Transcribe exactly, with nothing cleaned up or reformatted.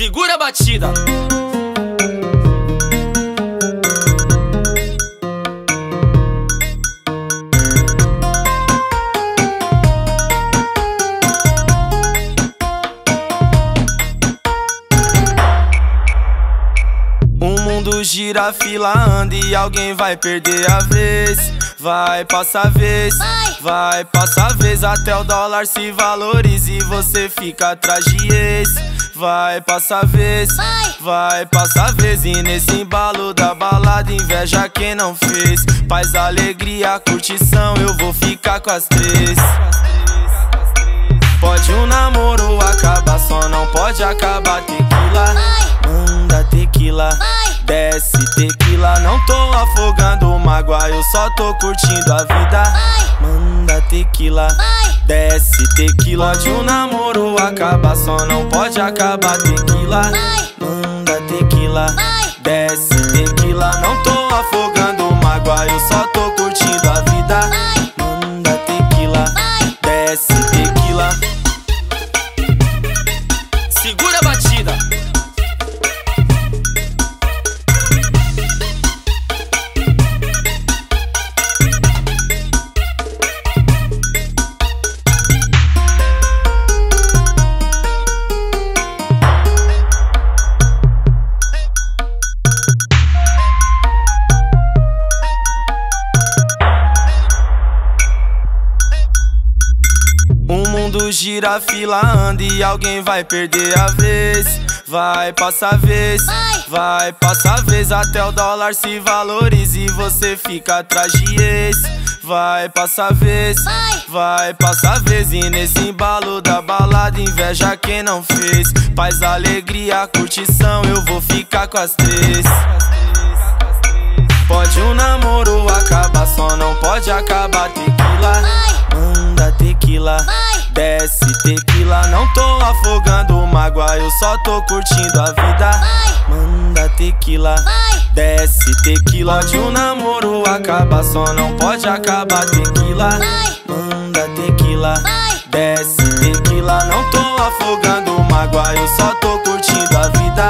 Segura a batida. O mundo gira, fila anda e alguém vai perder a vez. Vai passar a vez, vai passar a vez até o dólar se valorize e você fica atrás de ex. Vai passar a vez, vai passar a vez e nesse embalo da balada inveja quem não fez. Paz, alegria, curtição, eu vou ficar com as três. Pode um namoro acabar, só não pode acabar tequila. Manda tequila, desce tequila. Não tô afogando mágoa, eu só tô curtindo a vida. Manda tequila, desce tequila. Pode um namoro acabar, só não pode acabar tequila. Manda tequila, desce tequila. Não tô afogando mágoa, eu só tô curtindo a vida. Manda tequila, desce tequila. Segura a batida. O mundo gira, fila anda e alguém vai perder a vez. Vai passar a vez, vai passar a vez até o dólar se valorize e você fica atrás de ex. Vai passar a vez, vai passar a vez e nesse embalo da balada inveja quem não fez. Paz, alegria, curtição, eu vou ficar com as três. Pode um namoro acabar, só não pode acabar tequila. Manda tequila, desce tequila. Não tô afogando mágoa, eu só tô curtindo a vida. Manda tequila, desce tequila. Pode um namoro acabar, só não pode acabar tequila. Manda tequila, desce tequila. Não tô afogando mágoa, eu só tô curtindo a vida.